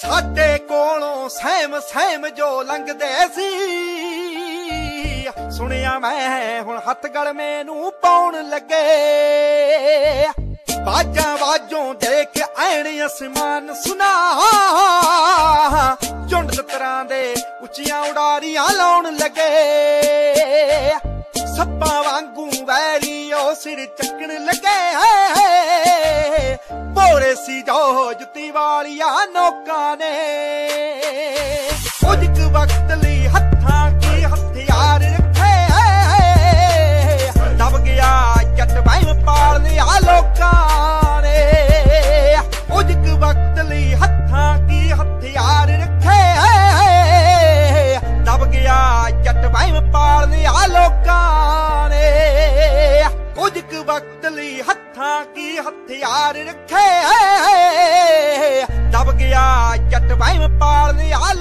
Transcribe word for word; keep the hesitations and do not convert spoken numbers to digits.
ਸਾਡੇ ਕੋਲੋਂ ਸਹਿਮ ਸਹਿਮ ਜੋ ਲੰਘਦੇ ਸੀ, ਸੁਣਿਆ ਮੈਂ ਹੁਣ ਹੱਥ ਗਲਮੇ ਨੂੰ ਪਾਉਣ ਲੱਗੇ। ਬਾਜਾਂ ਬਾਜੋਂ ਦੇਖ ਐਣ ਅਸਮਾਨ ਸੁਨਾ, ਝੁੰਡ ਤਰ੍ਹਾਂ ਦੇ ਉੱਚੀਆਂ ਉਡਾਰੀਆਂ ਲਾਉਣ ਲੱਗੇ। ਸੱਪਾਂ ਵਾਂਗੂ ਵੈਰੀ ਉਹ ਸਿਰ ਚੱਕਣ ਲੱਗੇ। ਭੋਰੇ ਸੀ ਜੋ ਜੁੱਤੀ ਵਾਲੀਆਂ ਨੋਕਾਂ ਨੇ। ਕੁਝ ਕੁ ਵਕਤ ਲਈ ਹੱਥਾਂ ਕੀ ਹਥਿਆਰ ਰੱਖੇ, ਦਬ ਗਿਆ ਜੱਟ ਵਹਿਮ ਪਾਲ ਲਿਆ ਲੋਕਾਂ ਨੇ। ਕੁਝ ਕੁ ਵਕਤ ਲਈ ਹੱਥਾਂ ਕੀ ਹਥਿਆਰ ਰੱਖੇ, ਦਬ ਗਿਆ ਜੱਟ ਵਹਿਮ ਪਾਲ ਲਿਆ ਲੋਕਾਂ ਨੇ। ਕੁਝ ਕੁ ਵਕਤ ਲਈ ਹੱਥਾਂ ਕੀ ਹਥਿਆਰ ਰੱਖੇ, ਦਬ ਗਿਆ ਜੱਟ ਵਹਿਮ ਪਾਲ ਲਿਆ।